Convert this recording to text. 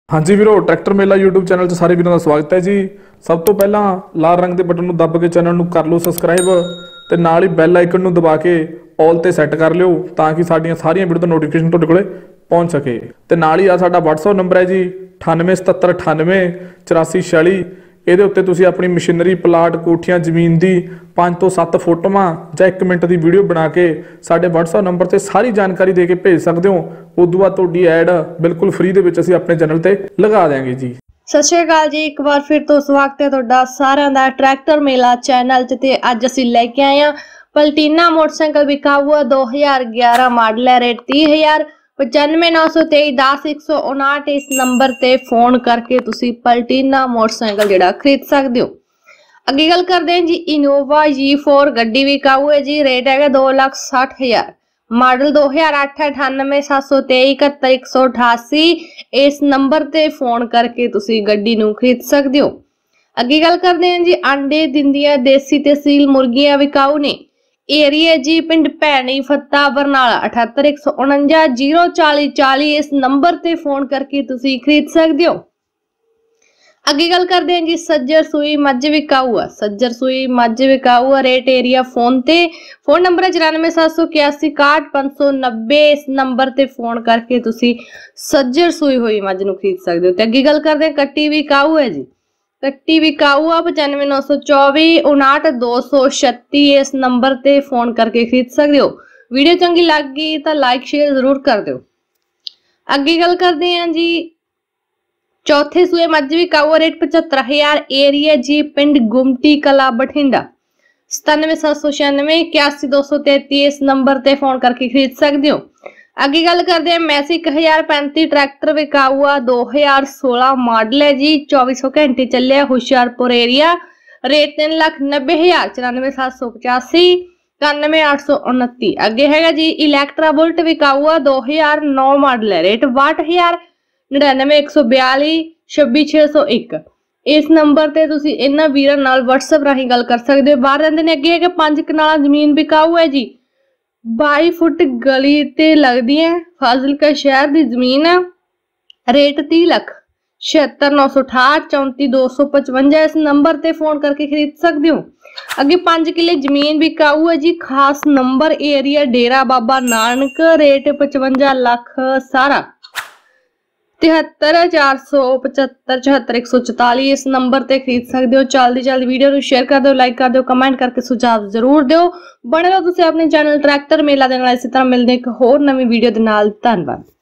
हाँ जी वीरो, ट्रैक्टर मेला YouTube channel च सारे वीरों का स्वागत है जी। सब तो पहला लाल रंग के बटन दब के चैनल नूं कर लो सबसक्राइब ते नाल ही बैल आइकन नूं दबा के ऑल ते सैट कर लियो ताकि साडियां सारियां वीडियो दा नोटिफिकेशन तुहाडे कोले पहुंच सके। ते नाल ही आ साडा WhatsApp नंबर है जी 9877988446। ਇਹਦੇ ਉੱਤੇ ਤੁਸੀਂ ਆਪਣੀ ਮਸ਼ੀਨਰੀ ਪਲਾਟ ਕੋਠੀਆਂ ਜ਼ਮੀਨ ਦੀ 5 ਤੋਂ 7 ਫੋਟੋਆਂ ਜਾਂ 1 ਮਿੰਟ ਦੀ ਵੀਡੀਓ ਬਣਾ ਕੇ ਸਾਡੇ WhatsApp ਨੰਬਰ ਤੇ ਸਾਰੀ ਜਾਣਕਾਰੀ ਦੇ ਕੇ ਭੇਜ ਸਕਦੇ ਹੋ। ਉਦੋਂ ਬਾਅਦ ਤੁਹਾਡੀ ਐਡ ਬਿਲਕੁਲ ਫ੍ਰੀ ਦੇ ਵਿੱਚ ਅਸੀਂ ਆਪਣੇ ਚੈਨਲ ਤੇ ਲਗਾ ਦੇਵਾਂਗੇ ਜੀ। सत श्री अकाल जी, एक बार फिर तो स्वागत है तुहाडा सारिਆਂ ਦਾ ट्रैक्टर मेला चैनल ते अज असीं लैके आए हां पलटीना मोटरसाइकिल विकाऊ 2011 मॉडल है, रेट 30,000 95,923,10,159। इस नंबर ते फोन करके तुसी पलटीना मोटरसाइकिल जिहड़ा खरीद सकदे हो। अगे गल करदे हां जी इनोवा G4 गड्डी विकाऊ है जी, रेट है 2,60,000 मॉडल 2008 98,723,7188। इस नंबर ते फोन करके तुसी गड्डी नूं खरीद सकदे हो। अगे गल करदे हां जी अंडे दिंदियां देसी ते सील मुर्गियां विकाऊ ने, एरिया जी पिंड भैणी फत्ता बरनाला 78,149 04040। इस नंबर ते फोन करके तुसी खरीद सकदे हो। अगे गल करते हैं जी सज्जर सूई मझ विकाऊ है, सज्जर सूई मझ विकाऊ है, रेट एरिया फोन ते फोन नंबर है 94,781,61,590। इस नंबर ते फोन करके तुसी सज्जर सूई हुई मझ नूं खरीद सकते हो। ते अगे गल करते हैं कट्टी विकाऊ है जी, कट्टी विकाऊ है 95,924,59,236। इस नंबर ते फोन करके खरीद सकते हो। वीडियो चंगी लग गई तो लाइक शेयर जरूर कर दो। अगे गल करते हैं जी चौथे सूए मझ विकाऊ, रेट 75,000, एरिया जी पिंड गुमटी कला बठिंडा 97,796 81,233। इस नंबर ते फोन करके खरीद सकते हो। अगे गल करते हैं मैसी 1035 ट्रैक्टर विकाऊ 2016 मॉडल है जी, 2400 घंटे चलिया, हुशियारपुर एरिया, रेट 3,90,000 94,785 91,829। अगे है जी इलैक्ट्रा बुलट विकाऊ 2009 मॉडल है, रेट 62,000 99,142 26,601। इस नंबर ते तुसी इन्हां वीरां नाल WhatsApp राही गल कर सकदे हो। बाहर रहिंदे ने। अगे है 5 कनाला जमीन विकाऊ है जी, 22 फुट गली ते लगदी है, फाजिलका शहर दी जमीन है, रेट 30 लाख 76,968 34,255। इस नंबर ते फोन करके खरीद सकदे हो। अगे 5 किले जमीन विकाऊ है जी, खास number, area Dera Baba Nanak, rate 55 lakh सारा 73,475 74,144। इस नंबर ते खरीद सकते हो। जल्दी जल्दी वीडियो को शेयर कर दो, लाइक कर दो, कमेंट करके सुझाव जरूर दो। बने रहो तुसी अपने चैनल ट्रैक्टर मेला दे नाल। इसी तरह मिलदे एक होर नवीं वीडियो दे नाल। धन्नवाद।